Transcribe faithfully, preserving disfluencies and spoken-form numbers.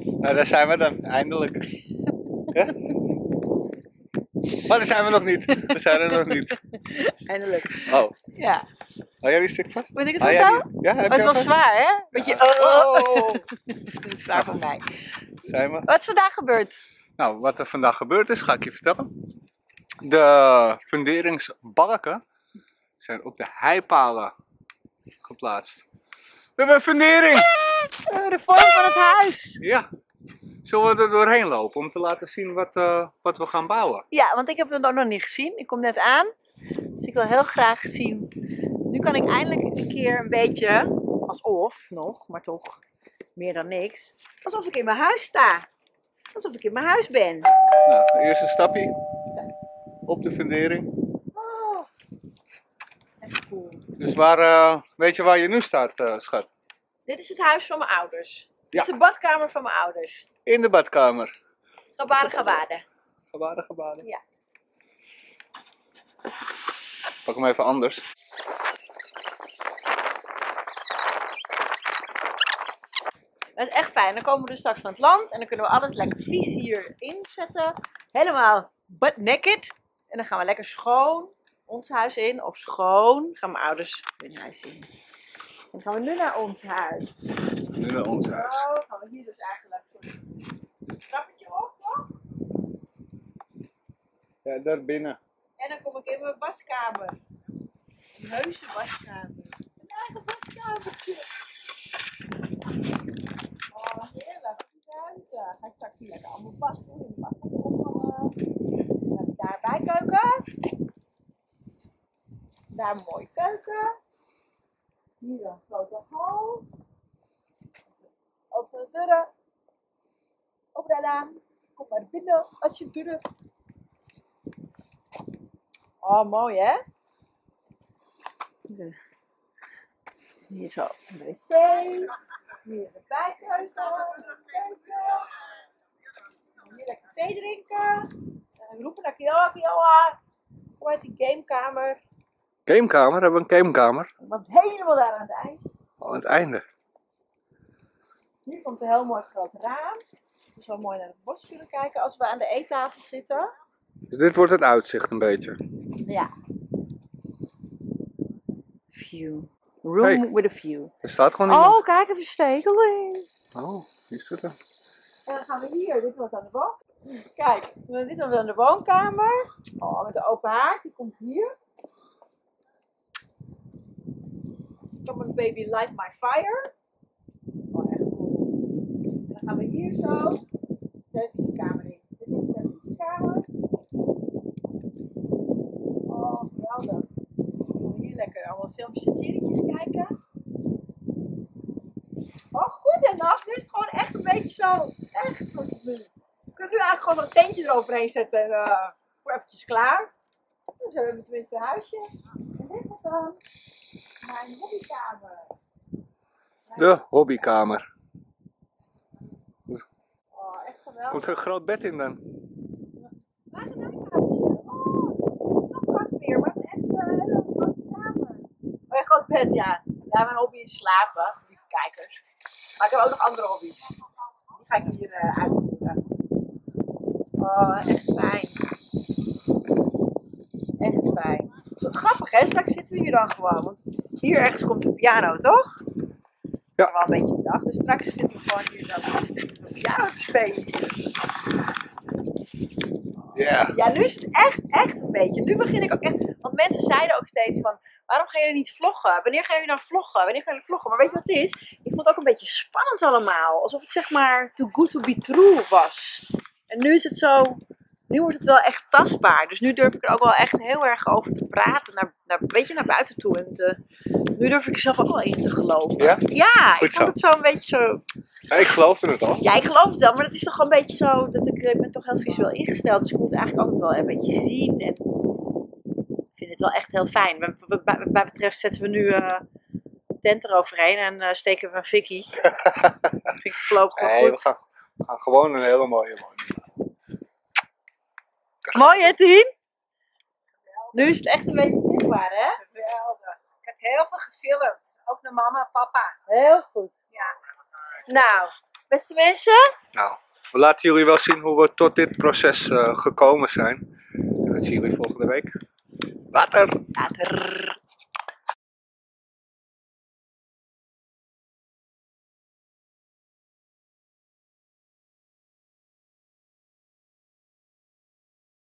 Nou, daar zijn we dan, eindelijk. Ja? Maar daar zijn we nog niet. We zijn er nog niet. Eindelijk. Oh. Ja. Hou jij die stick vast? Moet ik het Hou jij vasthouden? die- Ja, heb Het je is wel al vast? zwaar, hè? Beetje, Ja. oh. Het is zwaar voor mij. Zijn we? Wat is vandaag gebeurd? Nou, wat er vandaag gebeurd is, ga ik je vertellen. De funderingsbalken zijn op de heipalen geplaatst. We hebben een fundering! Uh, de vorm van het huis. Ja. Zullen we er doorheen lopen om te laten zien wat, uh, wat we gaan bouwen? Ja, want ik heb het ook nog niet gezien. Ik kom net aan. Dus ik wil heel graag zien. Nu kan ik eindelijk een keer een beetje, alsof nog, maar toch meer dan niks. Alsof ik in mijn huis sta. Alsof ik in mijn huis ben. Nou, eerst een stapje op de fundering. Oh, echt cool. Dus waar, uh, weet je waar je nu staat, uh, schat? Dit is het huis van mijn ouders. Dit Ja. is de badkamer van mijn ouders. In de badkamer. Gabade, gabade. Gebaden, gebaden. Ja. Pak hem even anders. Dat is echt fijn. Dan komen we dus straks van het land en dan kunnen we alles lekker vies hierin zetten. Helemaal butt naked. En dan gaan we lekker schoon ons huis in. Of schoon. Gaan mijn ouders hun huis in. En dan gaan we nu naar ons huis. Nu naar ons huis. Zo gaan we hier dus eigenlijk een trappetje op, toch? Ja, daar binnen. En dan kom ik in mijn waskamer. Een heuse waskamer. Een eigen waskamertje. Oh, heerlijk. Ruimte. Ga ik straks hier lekker allemaal was doen. In de was ophangen. Dan heb ik daar een bijkeuken. Daar een mooie keuken. Hier een grote hal. Open de deuren. Open de laan. Kom maar binnen als je deuren. Oh, mooi hè? Hier zo een wc. Hier de bijkeuken. Hier lekker thee drinken. En roepen naar Kioa, Kioa. Kom uit die gamekamer. Gamekamer? Hebben we een gamekamer? Want helemaal daar aan het eind. Oh, aan het einde. Hier komt een heel mooi groot raam. Dus wel mooi naar het bos kunnen kijken als we aan de eettafel zitten. Dus dit wordt het uitzicht een beetje. Ja. View. Room Hey. with a view. Er staat gewoon iemand. Oh, kijk even stekeling. Oh, wie is dit dan? En dan gaan we hier, dit wordt aan de woon. Kijk, dit wordt aan de woonkamer. Oh, met de open haard, die komt hier. Come on baby, light my fire. Oh, echt cool. En dan gaan we hier zo de televisiekamer in. Dit is de televisiekamer. Oh, geweldig. Dan gaan we hier lekker allemaal filmpjes en serietjes kijken. Oh, goed en af. Nu is het gewoon echt een beetje zo. Echt goed nu. We kunnen nu eigenlijk gewoon nog een tentje eroverheen zetten en uh, voor eventjes klaar. Dus we hebben tenminste een huisje. En dit is dan mijn hobbykamer. De hobbykamer. Oh, echt geweldig. Komt er een groot bed in dan? Waar is een kamertje? Oh, nog vast weer, maar het is echt een hele grote kamer. Oh ja, groot bed, ja. Ja, mijn hobby is slapen, lieve kijkers. Maar ik heb ook nog andere hobby's. Die ga ik hier uh, uitvoeren. Oh, echt fijn. Echt fijn. Het is grappig hè, straks zitten we hier dan gewoon. Want hier ergens komt de piano, toch? Ja. Wel een beetje bedacht. Dus straks zitten we gewoon hier dan de piano te spelen. Ja. Ja, nu is het echt, echt een beetje. Nu begin ik ook echt. Want mensen zeiden ook steeds van, waarom gaan jullie niet vloggen? Wanneer gaan jullie nou vloggen? Wanneer gaan jullie vloggen? Maar weet je wat het is? Ik vond het ook een beetje spannend allemaal. Alsof het zeg maar too good to be true was. En nu is het zo, nu wordt het wel echt tastbaar. Dus nu durf ik er ook wel echt heel erg over te praten. Naar, naar, een beetje naar buiten toe. En te, nu durf ik er zelf ook wel in te geloven. Ja? Ja, Goed ik vond zo. het zo een beetje zo. Ja, ik geloofde het al. Ja, ik geloof het wel, maar het is toch een beetje zo dat ik, ik ben toch heel visueel ingesteld, dus ik moet het eigenlijk altijd wel een beetje zien en ik vind het wel echt heel fijn. Wat, wat, wat, wat mij betreft zetten we nu uh, een tent eroverheen en uh, steken we een fikkie. Vind ik het voorlopig wel Nee, goed. we gaan, we gaan gewoon een hele mooie woning. Mooi hè, Tien? Nu is het echt een beetje zichtbaar hè? Geweldig. Ik heb heel veel gefilmd. Ook naar mama en papa. Heel goed. Ja. Nou, Beste mensen. Nou, we laten jullie wel zien hoe we tot dit proces uh, gekomen zijn. En dat zien jullie volgende week. Later! Later.